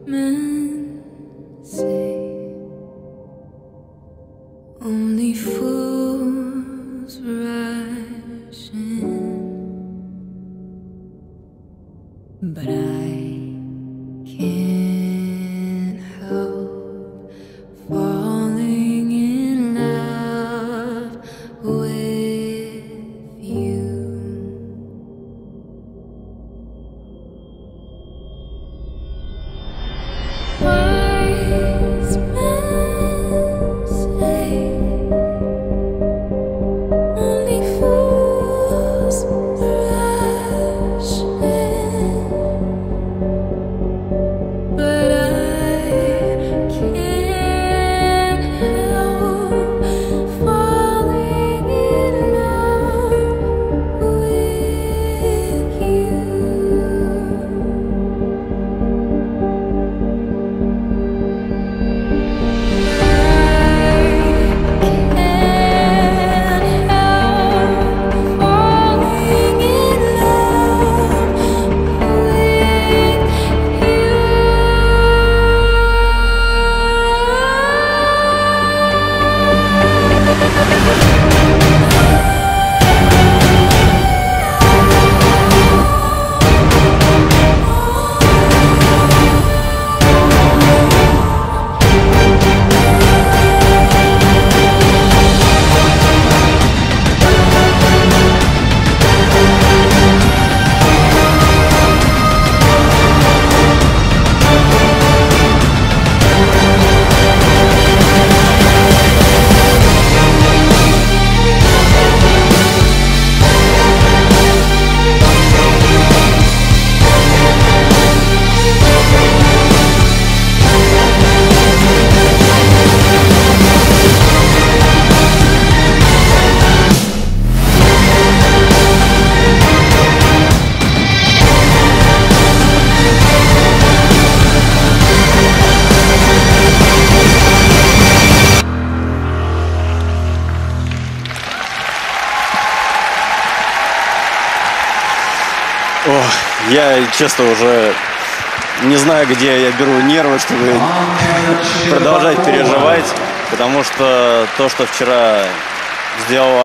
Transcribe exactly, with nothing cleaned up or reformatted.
Men say only fools rush in, but I can't help falling in love with you. Wise men say only fools rush in, but I can't help falling in love with you. Ох, я, честно, уже не знаю, где я беру нервы, чтобы продолжать переживать, потому что то, что вчера сделала